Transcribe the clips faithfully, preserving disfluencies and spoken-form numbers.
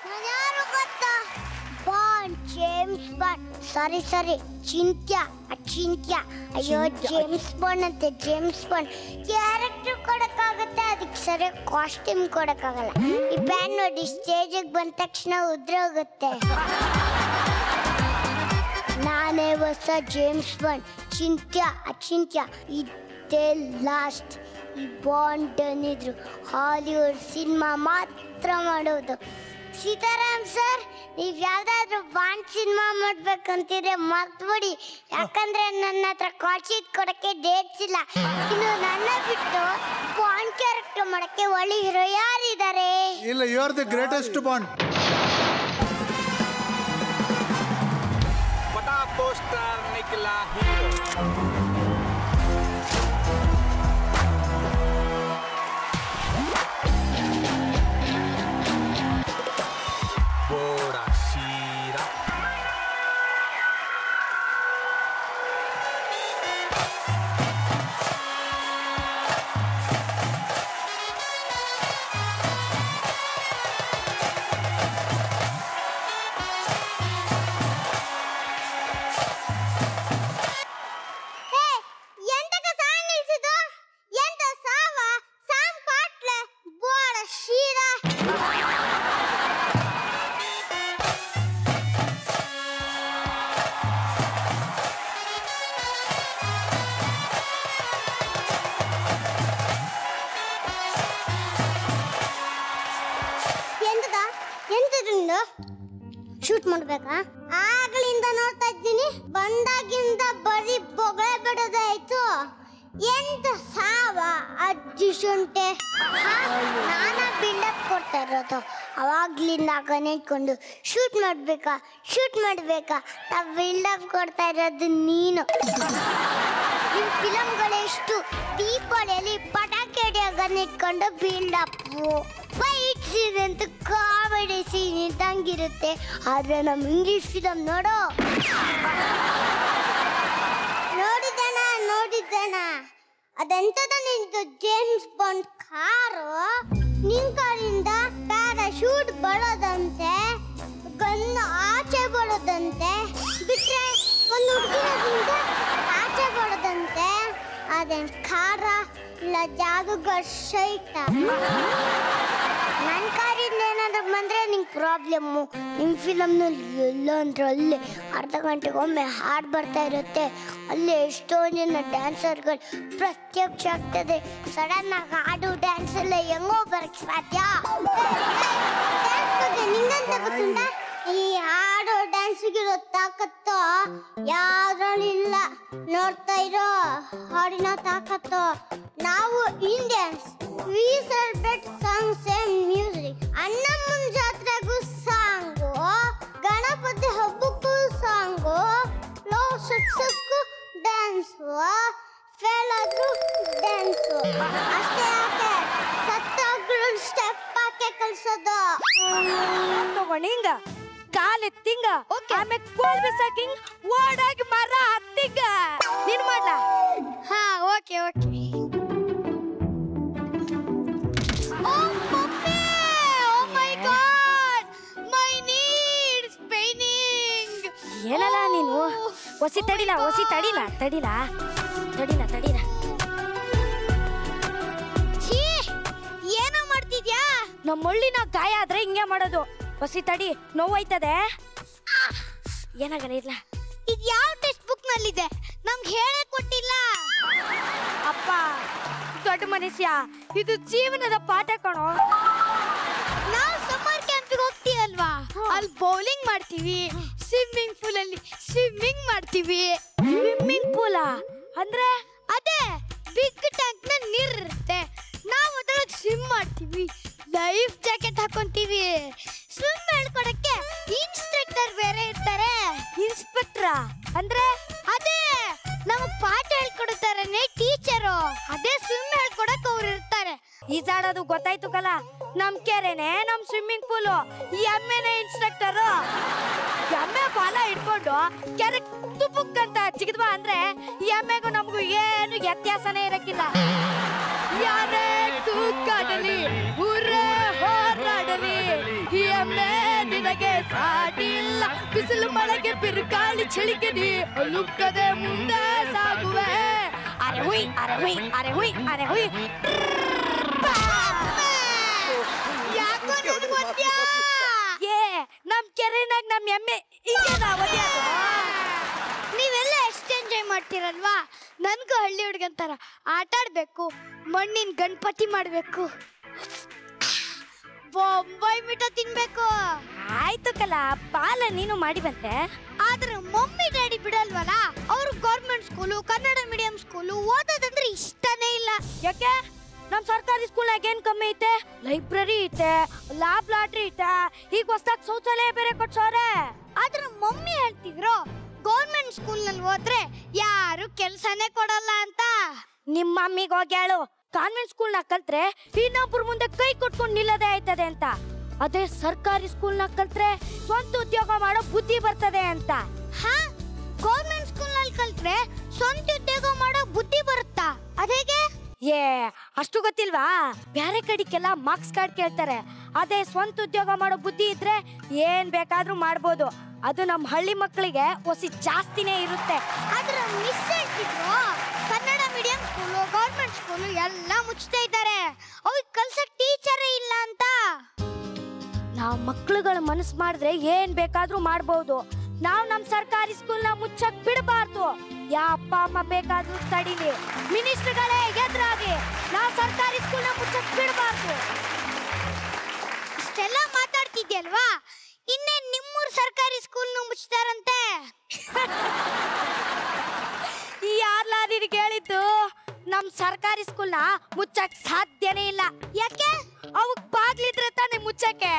ಯಾರು ಗೊತ್ತಾ? Bond, James Bond. Sorry sorry ಚಿಂತ್ಯ ಚಿಂತ್ಯ ಅಯ್ಯೋ ಜೇಮ್ಸ್ ಬಾಂಡ್ ಅಂತೆ ಜೇಮ್ಸ್ ಬಾಂಡ್. ಕ್ಯಾರೆಕ್ಟರ್ ಕೊಡಕ್ಕಾಗತ್ತೆ, ಅದಕ್ಕೆ ಸರಿಯಾಗಿ ಕಾಸ್ಟ್ಯೂಮ್ ಕೊಡಕ್ಕಾಗಲ್ಲ. ಈ ಬ್ಯಾಂಡ್ ನೋಡಿ ಸ್ಟೇಜಿಗೆ ಬಂದ ತಕ್ಷಣ ಉದ್ರೋಗುತ್ತೆ. ನಾನೇ ಹೊಸ ಜೇಮ್ಸ್ ಬಾಂಡ್, ಚಿಂತ್ಯ ಅಚಿಂತ್ಯ. ಇದೇ ಲಾಸ್ಟ್. ಈ ಬಾಂಡ್ ಅನ್ನಿದ್ರು ಹಾಲಿವುಡ್ ಸಿನಿಮಾ ಮಾತ್ರ ಮಾಡೋದು. ಸೀತಾರಾಮ್ ಸರ್, ನೀವು ಯಾವ್ದಾದ್ರು ಬಾಂಡ್ ಸಿನಿಮಾ ಮಾಡ್ಬೇಕಂತಿದ್ರೆ ಮರ್ತ್ಬಿಡಿ. ಯಾಕಂದ್ರೆ ನನ್ನ ಹತ್ರ ಕಾಲ್ ಶೀಟ್ ಕೊಡಕ್ಕೆ ಡೇಟ್ಸ್ ಇಲ್ಲ. ಇನ್ನು ನನ್ನ ಬಿಟ್ಟು ಬಾಂಡ್ ಕ್ಯಾರೆಕ್ಟರ್ ಮಾಡಕ್ಕೆ ಒಳ್ಳೆ ಹೀರೋ ಯಾರಿದ್ದಾರೆ? ಇಲ್ಲ, you are the greatest bond. बड़ा पोस्टर निकला हीरो बोरा शीरा ಶೂಟ್ ಮಾಡ್ಬೇಕಾ? ಆಗ್ಲಿಂದ ನೋಡ್ತಾ ಇದ್ದೀನಿ, ಬಂದಾಗಿಂದ ಬರೀ ಬೊಗಳೆ ಬಿಡೋದಾಯ್ತು. ಎಂತ ಸಾವ ಅಜ್ಜಿ ಶುಂಠೆ. ನಾನಾ ಬಿಲ್ಡಪ್ ಕೊಡ್ತಾ ಇರೋದು. ಅವಾಗ್ಲಿಂದ ಕನೆಟ್ಕೊಂಡು ಶೂಟ್ ಮಾಡ್ಬೇಕಾ ಶೂಟ್ ಮಾಡ್ಬೇಕಾ ನಾವು ಬಿಲ್ಡಪ್ ಕೊಡ್ತಾ ಇರೋದು ನೀನು. ನಿಮ್ ಫಿಲಮ್ಗಳೆಷ್ಟು ದೀಪಾವಳಿಯಲ್ಲಿ ಪಟಾಕಿ ಹೊಡೆಯೋಗನ್ನ ಇಟ್ಕೊಂಡು ಬಿಲ್ಡಪ್, ಫೈಟ್ ಸೀನ್ ಅಂತ ಕಾಮಿಡಿ ಸೀನ್ ಇದ್ದಂಗಿರುತ್ತೆ. ಆದ್ರೆ ನಮ್ ಇಂಗ್ಲಿಷ್ ಫಿಲಮ್ ನೋಡೋ ನೋಡಿದಣ ನೋಡಿದಣ ಅದೆಂತದ ನಿಂದು ಜೇಮ್ಸ್ ಬಾಂಡ್ ಕಾರು. ನಿನ್ ಕಾರಿಂದ ಪ್ಯಾರಾಶೂಟ್ ಬರೋದಂತೆ, ಗನ್ನು ಆಚೆ ಬರೋದಂತೆ, ಬಿಟ್ರೆ ಒಂದು ಹುಡುಗಿರೋದ್ರಿಂದ ಆಚೆ ಬರೋದಂತೆ. ಅದೇನ್ ಕಾರ ಇಲ್ಲ ಜಾದುಗರ್ ಶೈಟ? ನನ್ನ ಕಾರಿಂದ ಏನಾದ್ರು ಬಂದ್ರೆ ನಿಂಗೆ ಪ್ರಾಬ್ಲಮ್ಮು. ನಿಮ್ಮ ಫಿಲಮ್ನಲ್ಲಿ ಎಲ್ಲ ಅಂದ್ರೆ ಅಲ್ಲೇ ಅರ್ಧ ಗಂಟೆಗೊಮ್ಮೆ ಹಾಡು ಬರ್ತಾ ಇರುತ್ತೆ. ಅಲ್ಲೇ ಎಷ್ಟೊಂದು ಜನ ಡ್ಯಾನ್ಸರ್ಗಳು ಪ್ರತ್ಯಕ್ಷ ಆಗ್ತದೆ. ಸಡನ್ ಆಗಿ ಹಾಡು ಡ್ಯಾನ್ಸ್ ಎಲ್ಲ ಹೆಂಗೋ ಬರಕ್ಕೆ ಸಾಧ್ಯ? ನಿಂಗಂತ ಗೊತ್ತುಂಟ? ಈ ಹಾಡು ಡ್ಯಾನ್ಸ್ಗಿರೋ ತಾಕತ್ತು ಯಾವ್ದ್ರಲ್ಲಿಲ್ಲ. ನೋಡ್ತಾ ಇರೋ ಹಾಡಿನ ತಾಕತ್ತು. ನಾವು Indians, we celebrate songs and music. ಅಣ್ಣಮ್ಮನ ಜಾತ್ರೆಗೂ ಸಾಂಗು, ಗಣಪತಿ ಹಬ್ಬಕ್ಕೂ ಸಾಂಗು, ಲವ್ ಸಕ್ಸಸ್ಗೂ ಡ್ಯಾನ್ಸು, ಫೇಲ್ ಆದ್ರೂ ಡ್ಯಾನ್ಸು. ಅಷ್ಟೇ ಯಾಕೆ ಸತ್ತಾಗ್ಲೂ ಸ್ಟೆಪ್ ಹಾಕಿ ಕಲ್ಸೋದು. ತಗೊಂಡಿಂಗ ಕಾಲೆತ್ತಿಂಗ ಆಮೇಲೆ ಕೋಲ್ ಬಿಸಾಕಿಂಗ್ ಓಡಾಗಿ ಮರ ಹತ್ತಿಂಗ ನೀನ್ ಮಾಡ್ಲಾ? ಹಾ ಓಕೆ ಓಕೆ. ಏನಲ್ಲ ನೀನು ಒಸಿ ತಡಿಲ ಒಸಿ ತಡಿಲ ತಡಿಲ ತಡಿಲ ತಡಿಲ ಏನೋ ಮಾಡ್ತಿದ್ಯಾ? ನಮ್ಮ ಮುಳ್ಳಿನ ಗಾಯ ಆದ್ರೆ ಹಿಂಗೆ ಮಾಡೋದು. ಒಸಿ ತಡಿ, ನೋವಾಯ್ತದೆ. ಏನಾಗಲ್ಲ ಇಲ್ಲ. ಇದು ಯಾವ ಟೆಕ್ಸ್ಟ್ ಬುಕ್ ನಲ್ಲಿದೆ? ನಮ್ಗೆ ಹೇಳೇ ಕೊಟ್ಟಿಲ್ಲ. ಅಪ್ಪ ದೊಡ್ಡ ಮನುಷ್ಯ, ಇದು ಜೀವನದ ಪಾಠ ಕಣೋ. ನಾವು ಸಮ್ಮರ್ ಕ್ಯಾಂಪಿಗೆ ಹೋಗ್ತೀವಲ್ವಾ, ಅಲ್ಲಿ ಬೌಲಿಂಗ್ ಮಾಡ್ತೀವಿ, ಸ್ವಿಮ್ಮಿಂಗ್ ಪೂಲ್ ಅಲ್ಲಿ ಸ್ವಿಮ್ಮಿಂಗ್ ಮಾಡ್ತೀವಿ. ಸ್ವಿಮ್ಮಿಂಗ್ ಪೂಲ ಅಂದ್ರೆ ಅದೇ ಬಿಗ್ ಟ್ಯಾಂಕ್ ನ ನೀರ್ ಇರುತ್ತೆ, ನಾವು ಅದ್ರೊಳಗೆ ಸ್ವಿಮ್ ಮಾಡ್ತೀವಿ, ಲೈಫ್ ಜಾಕೆಟ್ ಹಾಕೊಂತೀವಿ. ಸ್ವಿಮ್ ಹೇಳ್ಕೊಡಕ್ಕೆ ಇನ್ಸ್ಟ್ರಕ್ಟರ್ ಬೇರೆ ಇರ್ತಾರೆ. ಇನ್ಸ್ಪೆಕ್ಟ್ರ ಅಂದ್ರೆ ಅದೇ ನಮಗ್ ಪಾಠ ಹೇಳ್ಕೊಡ್ತಾರನೆ ಟೀಚರು. ಅದೇ ಸ್ವಿಮ್ ಹೇಳ್ಕೊಡಕ್ ಅವ್ರು ಇರ್ತಾರೆ. ಈಜಾಡೋದು ಗೊತ್ತಾಯ್ತು ಕಲ. ನಮ್ ಕೆರೆನೆ ನಮ್ ಸ್ವಿಮ್ಮಿಂಗ್ ಪೂಲು. ಈ ಎಮ್ಮೆನೆ ಇನ್ಸ್ಟ್ರಕ್ಟರ್. ಎಮ್ಮೆ ಬಾಲ ಹಿಡ್ಕೊಂಡು ಕೆರೆ ತುಪ್ಪಕ್ ಅಂತ ಚಿಗಿದ್ವಾ ಅಂದ್ರೆ ಈ ಎಮ್ಮೆಗೂ ನಮಗೂ ಏನು ವ್ಯತ್ಯಾಸನೇ ಇರಕ್ಕಿಲ್ಲ. ಯಾರೇ ತೂಕಾಡಲಿ ಊರೇ ಹೋರಾಡಲಿ, ಈ ಎಮ್ಮೆ ಕಲೆಗೆ ಸಾಟಿ ಇಲ್ಲ ಬಿಸಿಲು ಮಳೆಗೆ ಬಿರುಗಾಳಿ ಚಳಿಗೆ ನೀ ಅಲುಕ್ಕದೆ ಮುಂದೆ ಸಾಗುವೆ ಅರೆ ಹುಯ್ ಅರೆ ಹುಯ್ ಅರೆ ಹುಯ್ ಅರೆ ಹುಯ್ ಯಾಕೋ ನನಗೆ ಒದ್ಯಾ ಏ ನಮ್ ಕೆರೆನಾಗ ನಮ್ ಎಮ್ಮೆ ಹಿಂಗೆ ನಾವು ನೀವೆಲ್ಲ ಎಷ್ಟು ಎಂಜಾಯ್ ಮಾಡ್ತೀರಲ್ವಾ ನನ್ಗೂ ಹಳ್ಳಿ ಹುಡುಗಂತಾರ ಆಟ ಆಡ್ಬೇಕು ಮಣ್ಣಿನ ಗಣಪತಿ ಮಾಡ್ಬೇಕು ಬೊಂಬಾಯಿ ಮಿಠ ತಿನ್ಬೇಕು ಆಯ್ತು ಕಲ ಬಾಲ ನೀನು ಮಾಡಿ ಬಂತೆ ಆದ್ರೆ ಮಮ್ಮಿ ಡ್ಯಾಡಿ ಬಿಡಲ್ವಲ್ಲ ಅವರು government school Kannada medium school ಓದೋದಂದ್ರೆ ಇಷ್ಟನೇ ಇಲ್ಲ ಯಾಕೆ ನಮ್ ಸರ್ಕಾರಿ ಸ್ಕೂಲ್ನಾಗ ಏನ್ ಕಮ್ಮಿ ಐತೆ ಲೈಬ್ರರಿ ಐತೆ ಲ್ಯಾಬ್ ಲಾಟ್ರಿ ಐತೆ ಈಗ ಹೊಸದಾಗಿ ಶೌಚಾಲಯ ಬೇರೆ ಕೊಡ್ಸೋರೆ ಆದ್ರೆ ಮಮ್ಮಿ ಹೇಳ್ತಿದ್ರು ಗೌರ್ಮೆಂಟ್ ಸ್ಕೂಲ್ ನಲ್ಲಿ ಹೋದ್ರೆ ಯಾರು ಕೆಲ್ಸನೇ ಕೊಡಲ್ಲ ಅಂತ ನಿಮ್ಮ ಮಮ್ಮಿಗೆ ಹೋಗಿ ಹೇಳು ಕಾನ್ವೆಂಟ್ ಸ್ಕೂಲ್ ನಾಗ ಕಲ್ತ್ರೆ ಇನ್ನೊಬ್ರ ಮುಂದೆ ಕೈ ಕೊಟ್ಕೊಂಡು ನಿಲ್ಲದೆ ಆಯ್ತದೆ ಅಂತ ಅದೇ ಸರ್ಕಾರಿ ಸ್ಕೂಲ್ ನಾಗ ಕಲ್ತ್ರೆ ಸ್ವಂತ ಉದ್ಯೋಗ ಮಾಡೋ ಬುದ್ಧಿ ಬರ್ತದೆ ಅಂತ ಹಾ ಗೌರ್ಮೆಂಟ್ ಸ್ಕೂಲ್ ನಲ್ಲಿ ಕಲ್ತ್ರೆ ಸ್ವಂತ ಉದ್ಯೋಗ ಮಾಡೋ ಬುದ್ಧಿ ಬರುತ್ತಾ ಅದೇಗೆ ಏ ಅಷ್ಟು ಗೊತ್ತಿಲ್ವಾ ಬೇರೆ ಕಡೆಗೆಲ್ಲ ಮಾರ್ಕ್ಸ್ ಕಾರ್ಡ್ ಕೇಳ್ತಾರೆ ಅದೇ ಸ್ವಂತ ಉದ್ಯೋಗ ಮಾಡೋ ಬುದ್ಧಿ ಇದ್ರೆ ಏನ್ ಬೇಕಾದ್ರೂ ಮಾಡ್ಬೋದು ಅದು ನಮ್ಮ ಹಳ್ಳಿ ಮಕ್ಕಳಿಗೆ ಒಸಿ ಜಾಸ್ತಿನೇ ಇರುತ್ತೆ ಆದ್ರೆ ಮಿಸ್ ಹೇಳ್ತಿದ್ರು Kannada medium school government school ಎಲ್ಲ ಮುಚ್ತಾ ಇದ್ದಾರೆ ಅವ್ರಿಗೆ ಕಲ್ಸಕ್ ಟೀಚರೇ ಇಲ್ಲ ಅಂತ ನಾವು ಮಕ್ಕಳುಗಳ ಮನಸ್ಸು ಮಾಡಿದ್ರೆ ಏನ್ ಬೇಕಾದ್ರೂ ಮಾಡ್ಬೋದು ನಾವು ನಮ್ಮ ಸರ್ಕಾರಿ ಸ್ಕೂಲ್ನ ಮುಚ್ಚಕ್ ಬಿಡಬಾರ್ದು ಯಾ ಅಪ್ಪ ಅಮ್ಮ ಬೇಕಾದ್ರೂ ತಡಿಲಿ ಮಿನಿಸ್ಟರ್ಗಳೇ ಎದುರಾಗಿ ನಾವು ಸರ್ಕಾರಿ ಸ್ಕೂಲ್ನ ಮುಚ್ಚಕ್ ಬಿಡಬಾರ್ದು ಇಷ್ಟೆಲ್ಲ ಮಾತಾಡ್ತಿದ್ಯಲ್ವಾ ಇನ್ನೇ ನಿಮ್ಮೂರ್ ಸರ್ಕಾರಿ ಸ್ಕೂಲ್ನ ಮುಚ್ತಾರಂತೆ ಯಾರ್ಲ ನಿನಗೆ ಹೇಳಿದ್ದು ನಮ್ ಸರ್ಕಾರಿ ಸ್ಕೂಲ್ನ ಮುಚ್ಚಕ್ ಸಾಧ್ಯನೇ ಇಲ್ಲ ಯಾಕೆ ಅವಕ್ ಬಾಗ್ಲಿದ್ರೆ ತಾನೇ ಮುಚ್ಚಕ್ಕೆ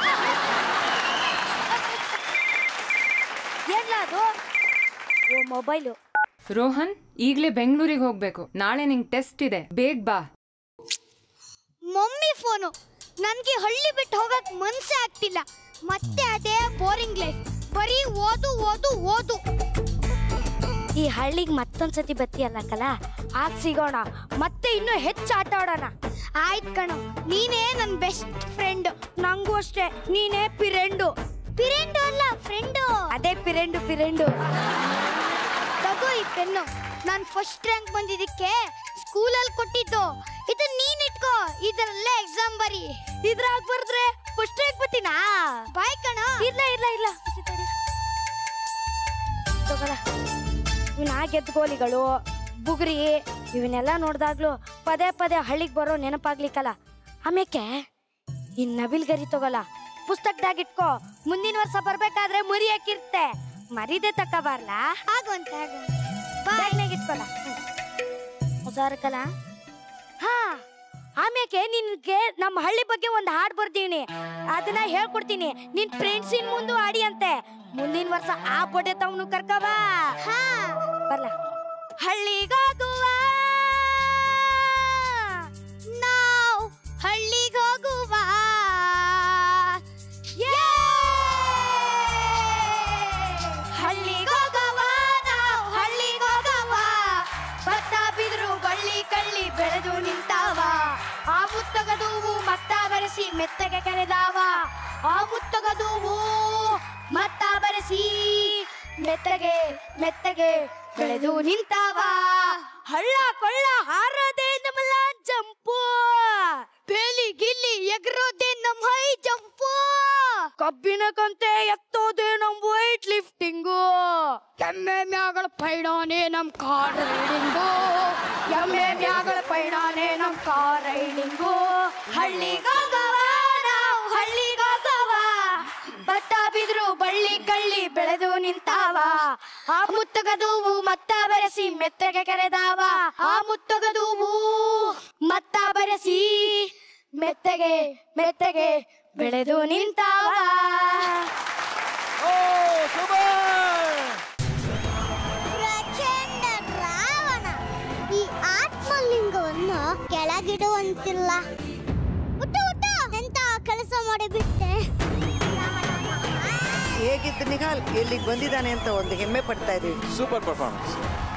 ಏನ್ಲದು ಓ ಮೊಬೈಲು ರೋಹನ್ ಈಗ್ಲೇ ಬೆಂಗಳೂರಿಗೆ ಹೋಗ್ಬೇಕು ನಾಳೆ ನಿಂಗೆ ಟೆಸ್ಟ್ ಇದೆ ಬೇಗ ಬಾ ಮಮ್ಮಿ ಫೋನು ನನ್ಗೆ ಹಳ್ಳಿ ಬಿಟ್ಟು ಹೋಗಕ್ ಮನ್ಸೇ ಆಗ್ತಿಲ್ಲ ಮತ್ತೆ ಅದೇ ಬೋರಿಂಗ್ ಲೈಫ್ ಬರೀ ಓದು ಓದು ಓದು ಈ ಹಳ್ಳಿಗೆ ಮತ್ತೊಂದ್ಸತಿ ಬತ್ತೀಯಲ್ಲ ಕಲ ಆಗ ಸಿಗೋಣ ಮತ್ತೆ ಇನ್ನೂ ಹೆಚ್ಚು ಆಟ ಆಡೋಣ ಆಯ್ತು ಕಣೋ ನೀನೇ ನನ್ ಬೆಸ್ಟ್ ಫ್ರೆಂಡ್ ನಂಗೂ ಅಷ್ಟೇ ನೀನೇ ಪಿರೆಂಡು ಪಿರೆಂಡು ಅಲ್ಲ ಫ್ರೆಂಡು ಅದೇ ಪಿರೆಂಡು ಪಿರೆಂಡು ತಗೋ ಈ ಪೆನ್ನು ನಾನು ಫಸ್ಟ್ ರ್ಯಾಂಕ್ ಬಂದಿದ್ದಕ್ಕೆ ಸ್ಕೂಲಲ್ಲಿ ಕೊಟ್ಟಿದ್ದು ಇದು ನೀನ್ ಇಟ್ಕೋ ಇದರಲ್ಲೇ ಎಕ್ಸಾಮ್ ಬರಿ ಇದ್ರಾಗ ಬರ್ದ್ರೆ ಫಸ್ಟ್ ರ್ಯಾಂಕ್ ಬರ್ತೀನಾ ಬಾಯ್ ಕಣ ಇಲ್ಲ ಇಲ್ಲ ಇಲ್ಲ ತಗೋಳ ಇವನ್ ಆ ಗೆದ್ದ ಗೋಲಿಗಳು ಬುಗುರಿ ಇವನ್ನೆಲ್ಲ ನೋಡ್ದಾಗ್ಲು ಪದೇ ಪದೇ ಹಳ್ಳಿಗೆ ಬರೋ ನೆನಪಾಗ್ಲಿಕ್ಕಲ್ಲ ಆಮೇಕೆ ಈ ನವಿಲ್ ಗರಿ ತಗೋಲ್ಲ ಪುಸ್ತಕದಾಗ ಇಟ್ಕೋ ಮುಂದಿನ ವರ್ಷ ಬರ್ಬೇಕಾದ್ರೆ ಮುರಿಯಾಕಿರ್ತೆ ಮರಿದೆ ತಕ್ಕ ಬಾರ್ಲಾ ಆಗುವಂತ ಬ್ಯಾಗ್ನಾಗ ಇಟ್ಕೊಲ್ಲ ಹೊಸಾರಕಲ್ಲ ಹಾ ಆಮೇಲೆ ನಿನ್ಗೆ ನಮ್ಮ ಹಳ್ಳಿ ಬಗ್ಗೆ ಒಂದು ಹಾಡು ಬರ್ದೀನಿ ಅದನ್ನ ಹೇಳ್ಕೊಡ್ತೀನಿ ನಿನ್ ಫ್ರೆಂಡ್ಸಿನ ಮುಂದೆ ಆಡಿ ಅಂತೆ ಮುಂದಿನ ವರ್ಷ ಆ ಬೊಡೆ ತವನು ಕರ್ಕವ ಹಾ ಬರ್ಲ ಹಳ್ಳಿಗೋಗುವ ನಾವು ಹಳ್ಳಿಗೋಗುವ ಹಳ್ಳಿಗೋಗವ ನಾವು ಹಳ್ಳಿಗೋಗವ ಭತ್ತ ಬಿದ್ರು ಬಳ್ಳಿ ಕಳ್ಳಿ ಬೆಳೆದು ನಿಂತಾವ ಆ ಮುತ್ತಗದೂವು ಮತ್ತ ಬರೆಸಿ ಮೆತ್ತಗೆ ಕರೆದಾವ ಆ ಮುತ್ತಗದೂವು ಮತ್ತ ಬರೆಸಿ ಮೆತ್ತಗೆ ಮೆತ್ತಗೆ ಬೆಳೆದು ನಿಂತಾವ ಹಳ್ಳ ಕೊಳ್ಳ ಹಾರದೆ ನಮ್ಮಲ್ಲ ಜಂಪು ಬೇಲಿ ಗಿಲ್ಲಿ ಎಗರೋದೆ ನಮ್ ಹೈ ಜಂಪು ಕಬ್ಬಿನ ಕಂತೆ ಎತ್ತೋದೆ ನಮ್ ವೈಟ್ ಲಿಫ್ಟಿಂಗು ಎಮ್ಮೆ ಮ್ಯಾಗಳ ಪೈಡಾನೆ ನಮ್ ಕಾರ್ ರೈಡಿಂಗು ಎಮ್ಮೆ ಮ್ಯಾಗಳ ಪೈಡಾನೆ ನಮ್ ಕಾರ್ ರೈಡಿಂಗು ಹಳ್ಳಿಗೋಗವ ನಾವು ಹಳ್ಳಿಗೋಗವ ಭತ್ತ ಬಿದ್ರು ಬಳ್ಳಿ ಕಳ್ಳಿ ಬೆಳೆದು ನಿಂತಾವ ಆ ಮುತ್ತಗದೂವು ಮತ್ತ ಬರೆಸಿ ಮೆತ್ತಗೆ ಕರೆದಾವ ಆ ಮುತ್ತಗದೂವು ಮತ್ತ ಬರೆಸಿ ಮೆತ್ತಗೆ ಮೆತ್ತಗೆ ಬೆಳೆದು ನಿಂತಾವ ಪ್ರಚಂಡ ರಾವಣ ಈ ಆತ್ಮಲಿಂಗವನ್ನು ಕೆಳಗಿಡುವಂತಿಲ್ಲ ಹುಟ್ಟು ಹುಟ್ಟು ಎಂತ ಕೆಲಸ ಮಾಡಿಬಿಟ್ಟೆ ಹೇಗಿದ್ದು ನಿಹಾಲ್ ಇಲ್ಲಿಗೆ ಬಂದಿದ್ದಾನೆ ಅಂತ ಒಂದು ಹೆಮ್ಮೆ ಪಡ್ತಾ ಇದೀವಿ ಸೂಪರ್ ಪರ್ಫಾರ್ಮೆನ್ಸ್